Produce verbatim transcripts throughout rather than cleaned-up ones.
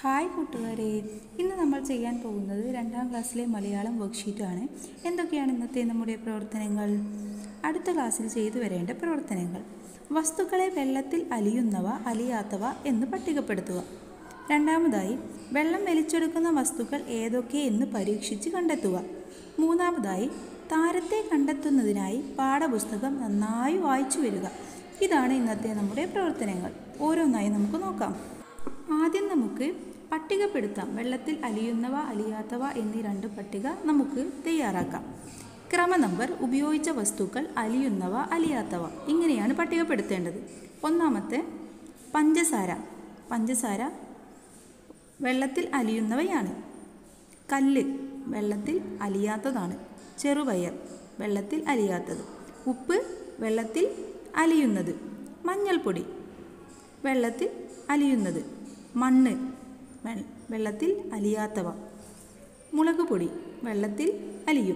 Hi കൂട്ടുകാരെ, ഇന്ന് നമ്മൾ ചെയ്യാൻ പോകുന്നത് രണ്ടാം ക്ലാസ്സിലെ മലയാളം വർക്ക്ഷീറ്റാണ്. എന്തൊക്കെയാണ് ഇന്നത്തെ നമ്മുടെ പ്രവർത്തനങ്ങൾ? അടുത്ത ക്ലാസ്സിൽ ചെയ്തു വരേണ്ട പ്രവർത്തനങ്ങൾ: വസ്തുക്കളെ വെള്ളത്തിൽ അലിയുന്നവ അലിയാത്തവ എന്ന് പട്ടികപ്പെടുത്തുക. രണ്ടാമതായി, വെള്ളം വലിച്ചെടുക്കുന്ന വസ്തുക്കൾ ഏതൊക്കെ എന്ന് പരീക്ഷിച്ച് കണ്ടെത്തുക. മൂന്നാമതായി, താരത്തെ കണ്ടെത്തുന്നതിനായി പാഠപുസ്തകം നന്നായി വായിച്ചു വരിക. ഇതാണ് ഇന്നത്തെ നമ്മുടെ പ്രവർത്തനങ്ങൾ. ഓരോന്നായി നമുക്ക് നോക്കാം. ആദ്യം നമുക്ക് പട്ടികപ്പെടുത്താം. വെള്ളത്തിൽ അലിയുന്നവ അലിയാത്തവ എന്നീ രണ്ട് പട്ടിക നമുക്ക് തയ്യാറാക്കാം. ക്രമ നമ്പർ: ഉപയോഗിച്ച വസ്തുക്കൾ അലിയുന്നവ അലിയാത്തവ. ഇങ്ങനെയാണ് പട്ടികപ്പെടുത്തേണ്ടത്. ഒന്നാമത്തെ, പഞ്ചസാര. പഞ്ചസാര വെള്ളത്തിൽ അലിയുന്നവയാണ്. കല്ല് വെള്ളത്തിൽ അലിയാത്തതാണ്. ചെറുപയർ വെള്ളത്തിൽ അലിയാത്തത്. ഉപ്പ് വെള്ളത്തിൽ അലിയുന്നത്. മഞ്ഞൾപ്പൊടി വെള്ളത്തിൽ അലിയുന്നത്. മണ്ണ് വെള്ളത്തിൽ അലിയാത്തവ. മുളക് പൊടി വെള്ളത്തിൽ അലിയും.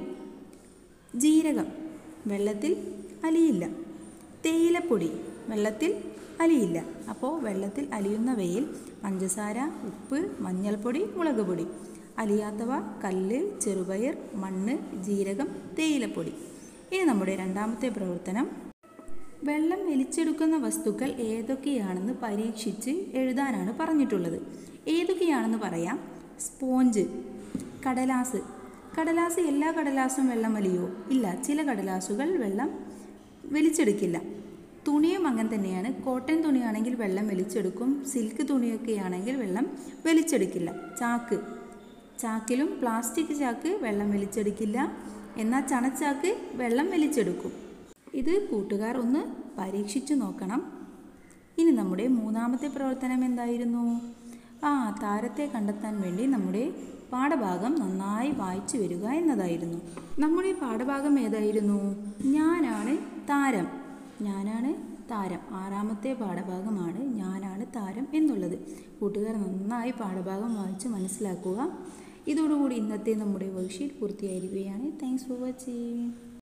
ജീരകം വെള്ളത്തിൽ അലിയില്ല. തേയിലപ്പൊടി വെള്ളത്തിൽ അലിയില്ല. അപ്പോൾ വെള്ളത്തിൽ അലിയുന്നവയിൽ പഞ്ചസാര, ഉപ്പ്, മഞ്ഞൾപ്പൊടി, മുളക് പൊടി. അലിയാത്തവ കല്ല്, ചെറുപയർ, മണ്ണ്, ജീരകം, തേയിലപ്പൊടി. ഇനി നമ്മുടെ രണ്ടാമത്തെ പ്രവർത്തനം: വെള്ളം വലിച്ചെടുക്കുന്ന വസ്തുക്കൾ ഏതൊക്കെയാണെന്ന് പരീക്ഷിച്ച് എഴുതാനാണ് പറഞ്ഞിട്ടുള്ളത്. ഏതൊക്കെയാണെന്ന് പറയാം. സ്പോഞ്ച്, കടലാസ്. കടലാസ് എല്ലാ കടലാസും വെള്ളം വലിയോ? ഇല്ല, ചില കടലാസുകൾ വെള്ളം വലിച്ചെടുക്കില്ല. തുണിയും അങ്ങനെ തന്നെയാണ്. കോട്ടൺ തുണിയാണെങ്കിൽ വെള്ളം വലിച്ചെടുക്കും. സിൽക്ക് തുണിയൊക്കെ ആണെങ്കിൽ വെള്ളം വലിച്ചെടുക്കില്ല. ചാക്ക്, ചാക്കിലും പ്ലാസ്റ്റിക് ചാക്ക് വെള്ളം വലിച്ചെടുക്കില്ല. എന്നാൽ ചണച്ചാക്ക് വെള്ളം വലിച്ചെടുക്കും. ഇത് കൂട്ടുകാർ ഒന്ന് പരീക്ഷിച്ചു നോക്കണം. ഇനി നമ്മുടെ മൂന്നാമത്തെ പ്രവർത്തനം എന്തായിരുന്നു? ആ താരത്തെ കണ്ടെത്താൻ വേണ്ടി നമ്മുടെ പാഠഭാഗം നന്നായി വായിച്ചു വരിക എന്നതായിരുന്നു. നമ്മുടെ പാഠഭാഗം ഏതായിരുന്നു? ഞാനാണ് താരം. ഞാനാണ് താരം. ആറാമത്തെ പാഠഭാഗമാണ് ഞാനാണ് താരം എന്നുള്ളത്. കൂട്ടുകാർ നന്നായി പാഠഭാഗം വായിച്ച് മനസ്സിലാക്കുക. ഇതോടുകൂടി ഇന്നത്തെ നമ്മുടെ വർക്ക്ഷീറ്റ് പൂർത്തിയായിരിക്കുകയാണ്. Thanks for watching.